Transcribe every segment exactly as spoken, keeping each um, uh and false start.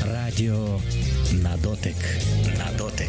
Радіо на дотик. На дотик.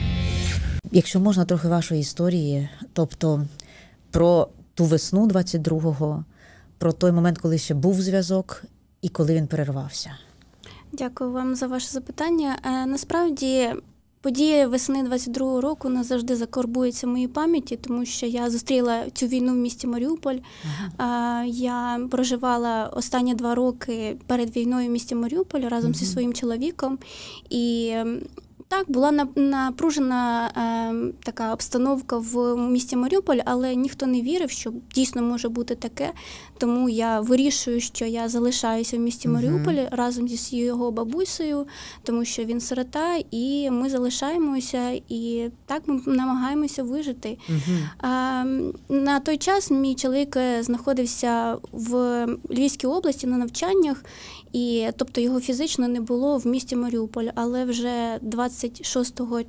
Якщо можна, трохи вашої історії, тобто про ту весну двадцять другого, про той момент, коли ще був зв'язок і коли він перервався. Дякую вам за ваше запитання. Насправді, події весни двадцять другого року назавжди закарбуються в моїй пам'яті, тому що я зустріла цю війну в місті Маріуполь. Ага. Я проживала останні два роки перед війною в місті Маріуполь разом ага. зі своїм чоловіком. І так, була напружена е, така обстановка в місті Маріуполь, але ніхто не вірив, що дійсно може бути таке. Тому я вирішую, що я залишаюся в місті Маріуполь uh-huh. разом зі його бабусею, тому що він сирота, і ми залишаємося, і так ми намагаємося вижити. Uh-huh. Е, на той час мій чоловік знаходився в Львівській області на навчаннях, і, тобто його фізично не було в місті Маріуполь, але вже двадцять шостого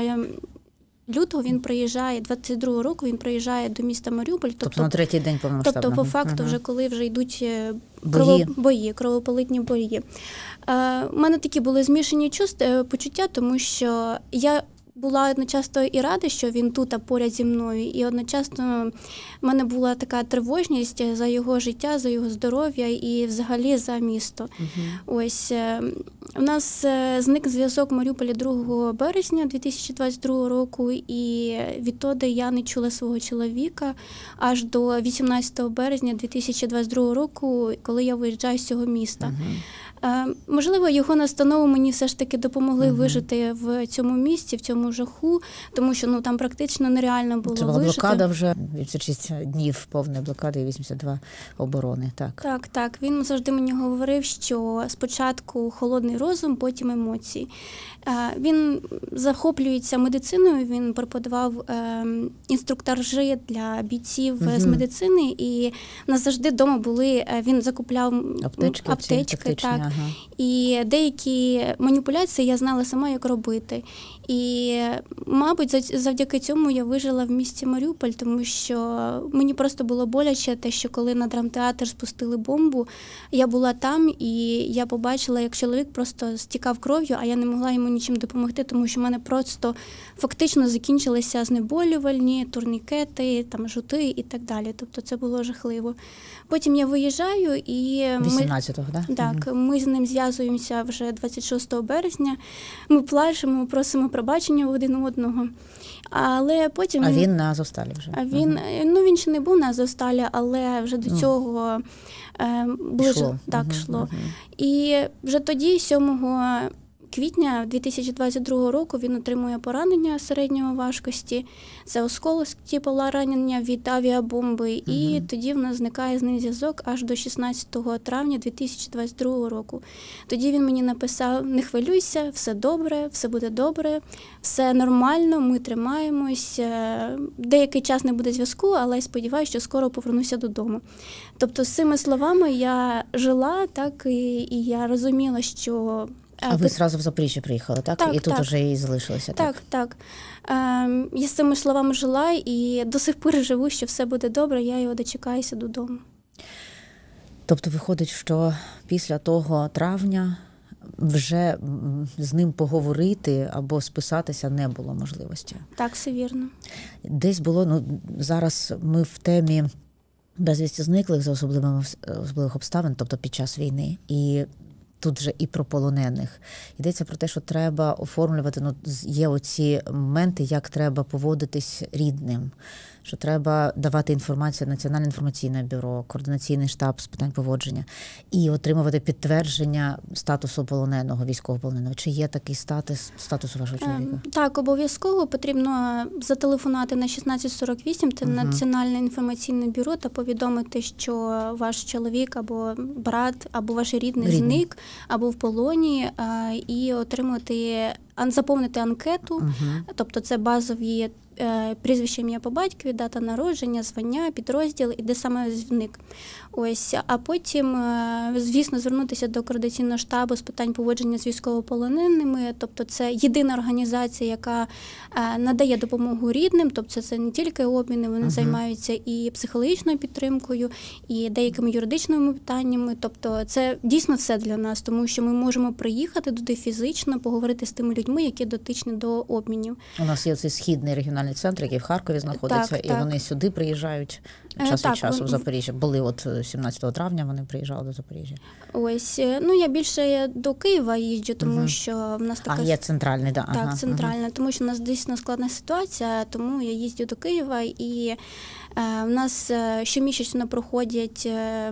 лютого він приїжджає, двадцять другого року він приїжджає до міста Маріуполь. Тобто, тобто на третій день повномасштабного. Тобто, по факту, ага. вже коли вже йдуть бої, крово, бої кровопролитні бої. Е, у мене такі були змішані чувства, почуття, тому що я була одночасно і рада, що він тут, а поряд зі мною, і одночасно в мене була така тривожність за його життя, за його здоров'я і взагалі за місто. Uh-huh. Ось, у нас зник зв'язок в Маріуполі другого березня дві тисячі двадцять другого року, і відтоді я не чула свого чоловіка аж до вісімнадцятого березня дві тисячі двадцять другого року, коли я виїжджаю з цього міста. Uh-huh. Можливо, його настанови мені все ж таки допомогли uh-huh. вижити в цьому місці, в цьому жаху, тому що ну там практично нереально було Це була вижити. Блокада вже, вісімдесят шість днів повної блокади і вісімдесят два оборони. Так. так, так. Він завжди мені говорив, що спочатку холодний розум, потім емоції. Він захоплюється медициною, він преподавав інструктажі для бійців uh-huh. з медицини, і в нас завжди вдома були, він закупляв аптечки, аптечки так. Ага. І деякі маніпуляції я знала сама, як робити. І, мабуть, завдяки цьому я вижила в місті Маріуполь, тому що мені просто було боляче те, що коли на драмтеатр спустили бомбу, я була там, і я побачила, як чоловік просто стікав кров'ю, а я не могла йому нічим допомогти, тому що в мене просто фактично закінчилися знеболювальні, турнікети, там, жути і так далі. Тобто це було жахливо. Потім я виїжджаю і... вісімнадцятого, так? Да? Так, угу. Ми з ним зв'язуємося вже двадцять шостого березня. Ми плачемо, просимо пробачення один одного. Але потім... А він на Азовсталі вже? А він, угу. ну, він ще не був на Азовсталі, але вже до цього е, ближе... Шло. Так, угу, шло. Угу. І вже тоді, сьомого квітня дві тисячі двадцять другого року, він отримує поранення середньої важкості. Це осколки поранення від авіабомби. Uh-huh. І тоді в нас зникає з ним зв'язок аж до шістнадцятого травня дві тисячі двадцять другого року. Тоді він мені написав: не хвилюйся, все добре, все буде добре, все нормально, ми тримаємось. Деякий час не буде зв'язку, але я сподіваюся, що скоро повернуся додому. Тобто з цими словами я жила, так, і, і я розуміла, що... А ви зразу в Запоріжжя приїхали, так? Так, і тут так. вже і залишилися, так? Так, так. Ем, я з цими словами жила і до сих пор живу, що все буде добре, я його дочекаюся додому. Тобто виходить, що після того травня вже з ним поговорити або списатися не було можливості? Так, все вірно. Десь було, ну, зараз ми в темі безвісти зниклих за особливими, особливих обставин, тобто під час війни, і тут же і про полонених. Йдеться про те, що треба оформлювати, ну, є оці моменти, як треба поводитись рідним, що треба давати інформацію Національне інформаційне бюро, координаційний штаб з питань поводження і отримувати підтвердження статусу полоненого, військовополоненого. Чи є такий статус, статус у вашого чоловіка? Так, обов'язково потрібно зателефонувати на шістнадцять сорок вісім, це угу. Національне інформаційне бюро, та повідомити, що ваш чоловік або брат, або ваш рідний, рідний. зник, або в полоні, і отримати заповнити анкету, Угу. тобто це базові е, прізвище, ім'я по батькові, дата народження, звання, підрозділ і де саме зник. Ось, а потім, е, звісно, звернутися до координаційного штабу з питань поводження з військовополоненими, тобто це єдина організація, яка е, надає допомогу рідним, тобто це не тільки обміни, вони uh-huh. займаються і психологічною підтримкою, і деякими юридичними питаннями, тобто це дійсно все для нас, тому що ми можемо приїхати туди фізично, поговорити з тими людьми, які дотичні до обмінів. У нас є цей східний регіональний центр, який в Харкові знаходиться, так, і так. вони сюди приїжджають час так, від часу вон... в Запоріжжя. Були от сімнадцятого травня, вони приїжджали до Запоріжжя. Ось, ну я більше до Києва їжджу, тому угу. що в нас така... А, є центральний, да. Так, ага, центральна, угу. тому що у нас дійсно складна ситуація, тому я їздю до Києва, і е, в нас щомісячно проходять е,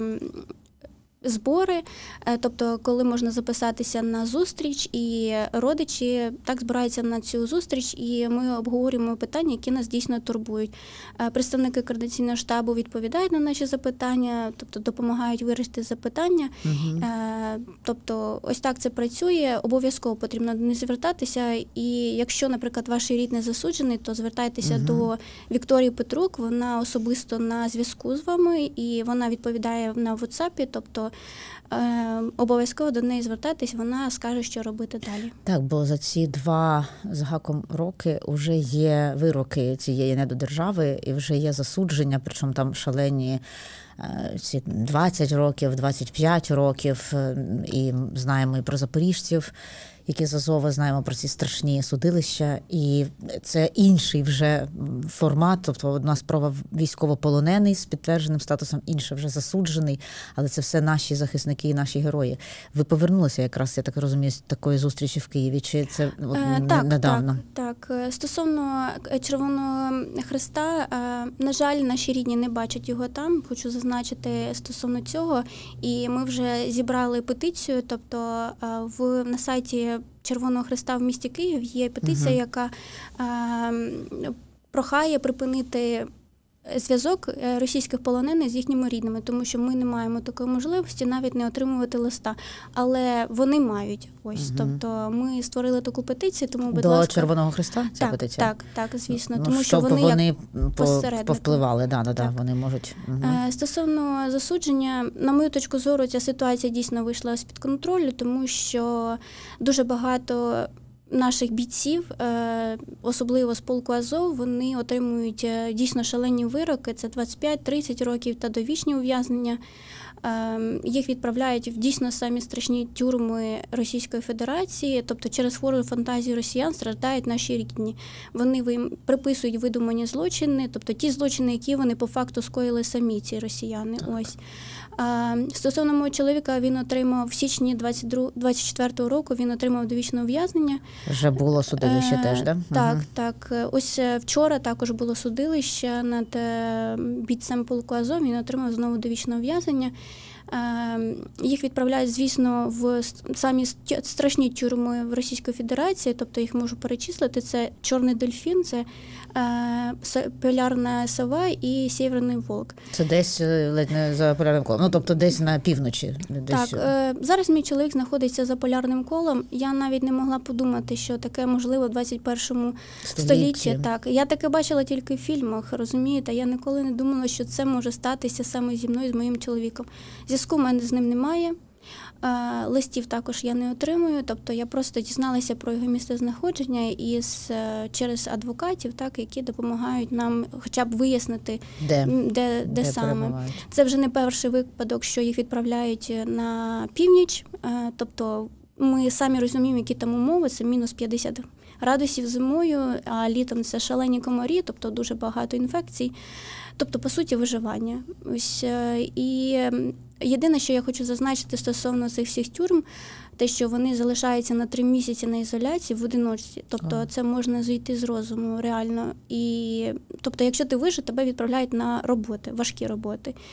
збори, тобто коли можна записатися на зустріч, і родичі так збираються на цю зустріч, і ми обговорюємо питання, які нас дійсно турбують. Представники координаційного штабу відповідають на наші запитання, тобто допомагають вирішити запитання. Угу. Тобто ось так це працює, обов'язково потрібно до них звертатися, і якщо, наприклад, ваш рідний засуджений, то звертайтеся угу. до Вікторії Петрук, вона особисто на зв'язку з вами, і вона відповідає на WhatsApp, тобто Е, обов'язково до неї звертатись, вона скаже, що робити далі. Так, бо за ці два з гаком роки вже є вироки цієї недодержави і вже є засудження, причому там шалені е, ці двадцять років, двадцять п'ять років, і знаємо і про запоріжців, які з Азова, знаємо про ці страшні судилища, і це інший вже формат, тобто одна справа військовополонений з підтвердженим статусом, інший вже засуджений, але це все наші захисники і наші герої. Ви повернулися якраз, я так розумію, з такої зустрічі в Києві, чи це от, е, так, недавно? Так, так. Стосовно Червоного Хреста, на жаль, наші рідні не бачать його там, хочу зазначити стосовно цього, і ми вже зібрали петицію, тобто в, на сайті Червоного Хреста в місті Київ є петиція, uh-huh. яка е, прохає припинити зв'язок російських полонених з їхніми рідними, тому що ми не маємо такої можливості навіть не отримувати листа, але вони мають. Ось, uh-huh. тобто ми створили таку петицію, тому, будь до ласка... Червоного Хреста ця так, петиція? Так, так, звісно, ну, тому що вони, вони як посередники. повпливали, да, да, да, вони можуть. Uh-huh. Стосовно засудження, на мою точку зору, ця ситуація дійсно вийшла з-під контролю, тому що дуже багато наших бійців, особливо з полку Азов, вони отримують дійсно шалені вироки, це двадцять п'ять тридцять років та довічні ув'язнення. Їх відправляють в дійсно самі страшні тюрми Російської Федерації, тобто через хвору фантазію росіян страждають наші рідні. Вони приписують видумані злочини, тобто ті злочини, які вони по факту скоїли самі, ці росіяни. Ось. Стосовно мого чоловіка, він отримав в січні двадцять четвертого року, він отримав довічне ув'язнення. Вже було судилище е, теж, да? Так, угу. так. Ось вчора також було судилище над бійцем полку Азов, він отримав знову довічне ув'язнення. Їх відправляють, звісно, в самі страшні тюрми в Російській Федерації, тобто їх можу перечислити. Це Чорний дельфін, це Полярна сова і Сєвєрний волк. Це десь ледь не за полярним колом, ну тобто десь на півночі. Десь... Так, зараз мій чоловік знаходиться за полярним колом. Я навіть не могла подумати, що таке можливо в двадцять першому столітті. Так, я таке бачила тільки в фільмах, розумієте? Я ніколи не думала, що це може статися саме зі мною, з моїм чоловіком. Зв'язку в мене з ним немає. Листів також я не отримую, тобто я просто дізналася про його місцезнаходження із, через адвокатів, так, які допомагають нам хоча б вияснити, де, де, де, де саме. Це вже не перший випадок, що їх відправляють на північ, тобто ми самі розуміємо, які там умови, це мінус п'ятдесят градусів зимою, а літом це шалені комарі, тобто дуже багато інфекцій. Тобто, по суті, виживання. Ось, і єдине, що я хочу зазначити стосовно цих всіх тюрм, те, що вони залишаються на три місяці на ізоляції в одиночці. Тобто, а. це можна зійти з розуму реально. І, тобто, якщо ти вижив, тебе відправляють на роботи, важкі роботи.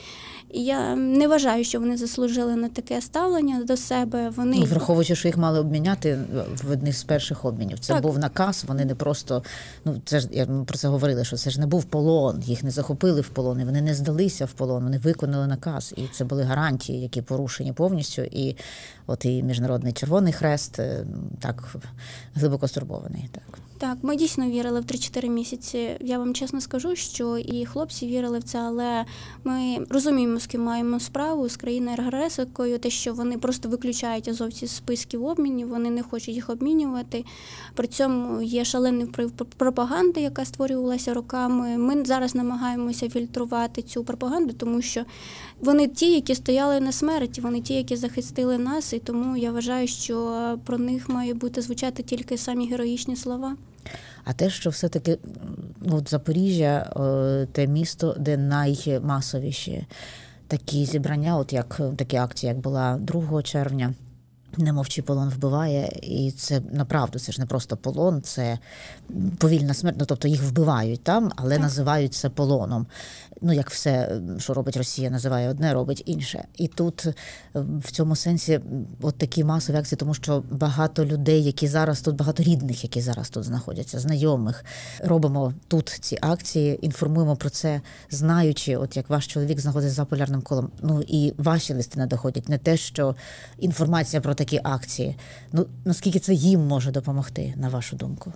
І я не вважаю, що вони заслужили на таке ставлення до себе. Вони... Ну, враховуючи, що їх мали обміняти в одних з перших обмінів. Це так. був наказ, вони не просто, ну це ж, ми про це говорили, що це ж не був полон, їх не захопили в полон, і вони не здалися в полон, вони виконали наказ. І це були гарантії, які порушені повністю. І от і Міжнародний Червоний Хрест так глибоко стурбований. Так. Так, ми дійсно вірили в три-чотири місяці. Я вам чесно скажу, що і хлопці вірили в це, але ми розуміємо, з ким маємо справу, з країною-агресоркою, те, що вони просто виключають азовців з списків обмінів, вони не хочуть їх обмінювати. При цьому є шалений вплив пропаганди, яка створювалася роками. Ми зараз намагаємося фільтрувати цю пропаганду, тому що вони ті, які стояли на смерті, вони ті, які захистили нас, і тому я вважаю, що про них має бути звучати тільки самі героїчні слова. А те, що все-таки ну, Запоріжжя – те місто, де наймасовіші такі зібрання, от як такі акції, як була другого червня, «Не мовчи, полон вбиває», і це направду, це ж не просто полон, це повільна смерть, ну, тобто їх вбивають там, але так. називають це полоном. Ну, як все, що робить Росія, називає одне, робить інше. І тут в цьому сенсі от такі масові акції, тому що багато людей, які зараз тут, багато рідних, які зараз тут знаходяться, знайомих, робимо тут ці акції, інформуємо про це, знаючи, от як ваш чоловік знаходиться за полярним колом. Ну, і ваші листи не доходять, не те, що інформація про такі акції. Ну, наскільки це їм може допомогти, на вашу думку?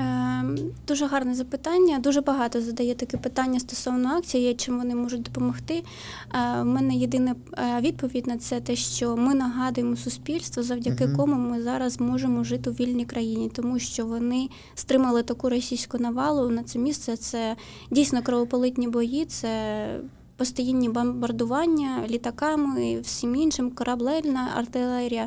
Дуже гарне запитання. Дуже багато задає таке питання стосовно акції, чим вони можуть допомогти. У мене єдина відповідь на це те, що ми нагадуємо суспільству, завдяки uh-huh. кому ми зараз можемо жити у вільній країні, тому що вони стримали таку російську навалу на це місце. Це дійсно кровопролитні бої, це постійні бомбардування літаками і всім іншим, корабельна артилерія.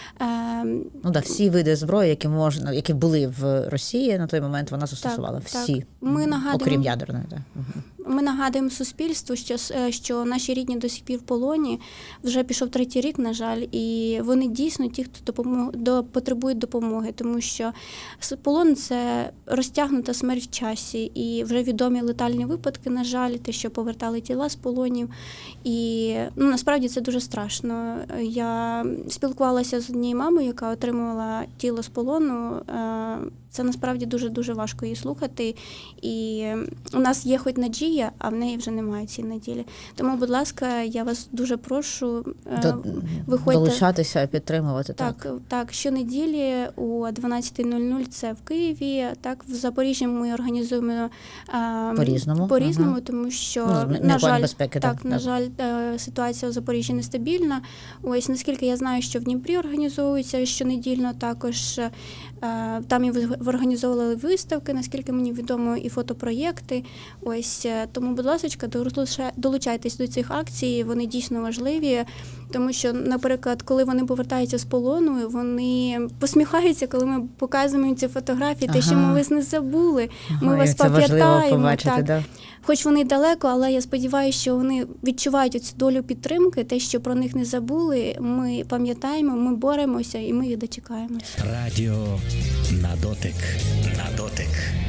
Ну да, всі види зброї, які можна, які були в Росії на той момент, вона застосувала так, всі, так. Ми нагадуємо, окрім ядерної. Так. Ми нагадуємо суспільству, що, що наші рідні до сих пір в полоні, вже пішов третій рік, на жаль, і вони дійсно ті, хто допомог, до, потребують допомоги, тому що полон – це розтягнута смерть в часі, і вже відомі летальні випадки, на жаль, те, що повертали тіла з полонів, і ну, насправді це дуже страшно. Я спілкувалася з однією мамою, яка отримувала тіло з полону. Це насправді дуже-дуже важко її слухати. І у нас є хоч надія, а в неї вже немає цієї надії. Тому, будь ласка, я вас дуже прошу До, виходьте. Долучатися і підтримувати. Так, так, так, щонеділі о дванадцята нуль нуль це в Києві. Так, в Запоріжжі ми організуємо по-різному, по-різному ага. тому що, ну, на жаль, безпеки, так, так, на так. жаль, ситуація у Запоріжжі нестабільна. Ось, наскільки я знаю, що в Дніпрі організовується щонедільно також. Там і організовували виставки, наскільки мені відомо, і фотопроєкти. Ось, тому, будь ласка, долучайтесь до цих акцій, вони дійсно важливі. Тому що, наприклад, коли вони повертаються з полону, вони посміхаються, коли ми показуємо ці фотографії, ага. те, що ми вас не забули, ми ага, вас пам'ятаємо. Так. Да? Хоч вони далеко, але я сподіваюся, що вони відчувають цю долю підтримки, те, що про них не забули, ми пам'ятаємо, ми боремося і ми їх дочекаємося. Радіо на дотик, на дотик.